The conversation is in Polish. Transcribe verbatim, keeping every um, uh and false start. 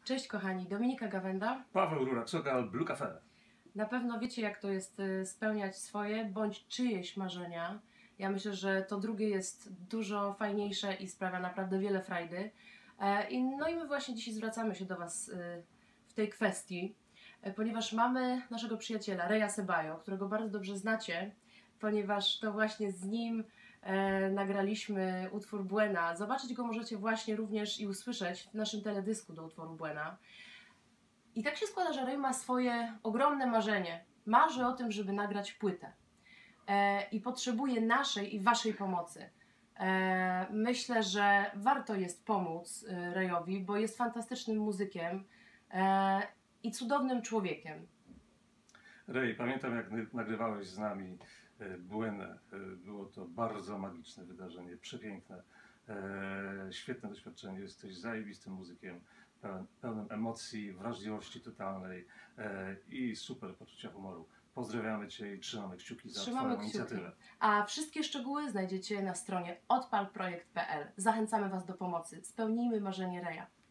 Cześć kochani, Dominika Gawenda. Paweł Rurak-Sokal, Blue Cafe. Na pewno wiecie, jak to jest y, spełniać swoje bądź czyjeś marzenia. Ja myślę, że to drugie jest dużo fajniejsze i sprawia naprawdę wiele frajdy. E, i, no i my właśnie dzisiaj zwracamy się do Was y, w tej kwestii, e, ponieważ mamy naszego przyjaciela Reya Ceballo, którego bardzo dobrze znacie, ponieważ to właśnie z nim e, nagraliśmy utwór Buena. Zobaczyć go możecie właśnie również i usłyszeć w naszym teledysku do utworu Buena. I tak się składa, że Rey ma swoje ogromne marzenie. Marzy o tym, żeby nagrać płytę. E, I potrzebuje naszej i Waszej pomocy. E, myślę, że warto jest pomóc e, Reyowi, bo jest fantastycznym muzykiem e, i cudownym człowiekiem. Rey, pamiętam, jak nagrywałeś z nami Buenę. Było to bardzo magiczne wydarzenie, przepiękne, e, świetne doświadczenie. Jesteś zajebistym muzykiem, pełen, pełnym emocji, wrażliwości totalnej e, i super poczucia humoru. Pozdrawiamy Cię i trzymamy kciuki za Trzymamy Twoją kciuki. inicjatywę. A wszystkie szczegóły znajdziecie na stronie odpal projekt kropka p l. Zachęcamy Was do pomocy. Spełnijmy marzenie Reya.